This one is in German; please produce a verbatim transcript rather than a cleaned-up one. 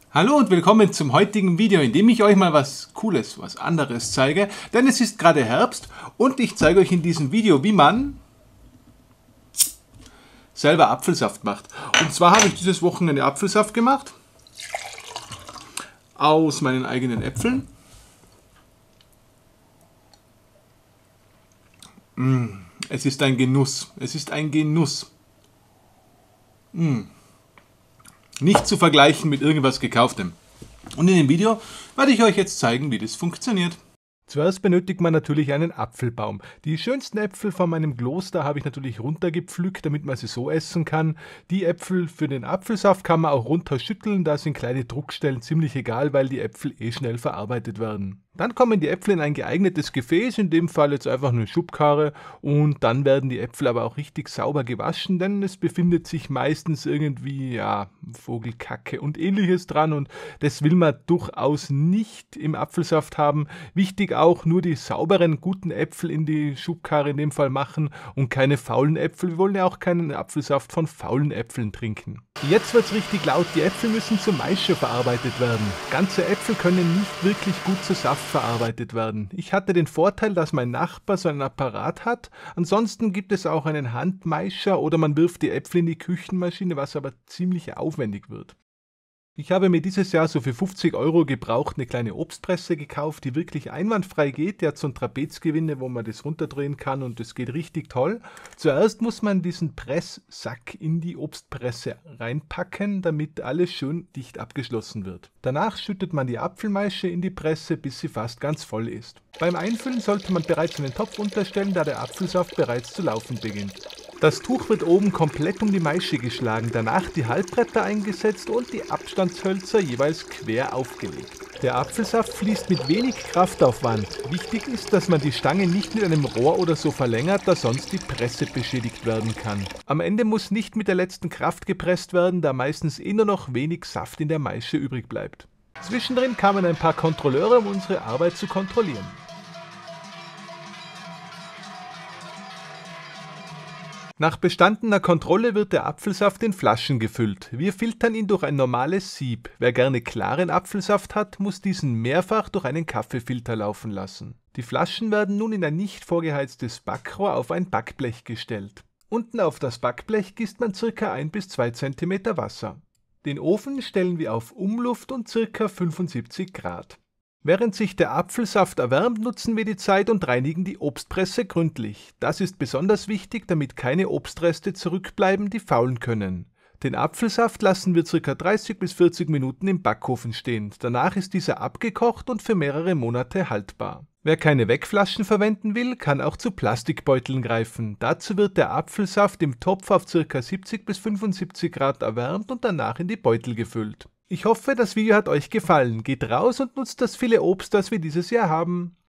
Hallo und willkommen zum heutigen Video, in dem ich euch mal was Cooles, was anderes zeige. Denn es ist gerade Herbst und ich zeige euch in diesem Video, wie man selber Apfelsaft macht. Und zwar habe ich dieses Wochenende Apfelsaft gemacht aus meinen eigenen Äpfeln. Mm, es ist ein Genuss. Es ist ein Genuss. Mm. Nicht zu vergleichen mit irgendwas Gekauftem. Und in dem Video werde ich euch jetzt zeigen, wie das funktioniert. Zuerst benötigt man natürlich einen Apfelbaum. Die schönsten Äpfel von meinem Kloster habe ich natürlich runtergepflückt, damit man sie so essen kann. Die Äpfel für den Apfelsaft kann man auch runterschütteln, da sind kleine Druckstellen ziemlich egal, weil die Äpfel eh schnell verarbeitet werden. Dann kommen die Äpfel in ein geeignetes Gefäß, in dem Fall jetzt einfach eine Schubkarre, und dann werden die Äpfel aber auch richtig sauber gewaschen, denn es befindet sich meistens irgendwie, ja, Vogelkacke und ähnliches dran und das will man durchaus nicht im Apfelsaft haben. Wichtig auch, nur die sauberen, guten Äpfel in die Schubkarre in dem Fall machen und keine faulen Äpfel. Wir wollen ja auch keinen Apfelsaft von faulen Äpfeln trinken. Jetzt wird es richtig laut, die Äpfel müssen zu Maische verarbeitet werden. Ganze Äpfel können nicht wirklich gut zu Saft verarbeitet werden. Ich hatte den Vorteil, dass mein Nachbar so einen Apparat hat. Ansonsten gibt es auch einen Handmaischer oder man wirft die Äpfel in die Küchenmaschine, was aber ziemlich aufwendig wird. Ich habe mir dieses Jahr so für fünfzig Euro gebraucht eine kleine Obstpresse gekauft, die wirklich einwandfrei geht. Die hat so ein Trapezgewinde, wo man das runterdrehen kann und das geht richtig toll. Zuerst muss man diesen Presssack in die Obstpresse reinpacken, damit alles schön dicht abgeschlossen wird. Danach schüttet man die Apfelmaische in die Presse, bis sie fast ganz voll ist. Beim Einfüllen sollte man bereits einen Topf unterstellen, da der Apfelsaft bereits zu laufen beginnt. Das Tuch wird oben komplett um die Maische geschlagen, danach die Halbbretter eingesetzt und die Abstandshölzer jeweils quer aufgelegt. Der Apfelsaft fließt mit wenig Kraftaufwand. Wichtig ist, dass man die Stange nicht mit einem Rohr oder so verlängert, da sonst die Presse beschädigt werden kann. Am Ende muss nicht mit der letzten Kraft gepresst werden, da meistens eh nur noch wenig Saft in der Maische übrig bleibt. Zwischendrin kamen ein paar Kontrolleure, um unsere Arbeit zu kontrollieren. Nach bestandener Kontrolle wird der Apfelsaft in Flaschen gefüllt. Wir filtern ihn durch ein normales Sieb. Wer gerne klaren Apfelsaft hat, muss diesen mehrfach durch einen Kaffeefilter laufen lassen. Die Flaschen werden nun in ein nicht vorgeheiztes Backrohr auf ein Backblech gestellt. Unten auf das Backblech gießt man ca. ein bis zwei Zentimeter Wasser. Den Ofen stellen wir auf Umluft und ca. fünfundsiebzig Grad. Während sich der Apfelsaft erwärmt, nutzen wir die Zeit und reinigen die Obstpresse gründlich. Das ist besonders wichtig, damit keine Obstreste zurückbleiben, die faulen können. Den Apfelsaft lassen wir ca. dreißig bis vierzig Minuten im Backofen stehen. Danach ist dieser abgekocht und für mehrere Monate haltbar. Wer keine Wegflaschen verwenden will, kann auch zu Plastikbeuteln greifen. Dazu wird der Apfelsaft im Topf auf ca. siebzig bis fünfundsiebzig Grad erwärmt und danach in die Beutel gefüllt. Ich hoffe, das Video hat euch gefallen. Geht raus und nutzt das viele Obst, das wir dieses Jahr haben.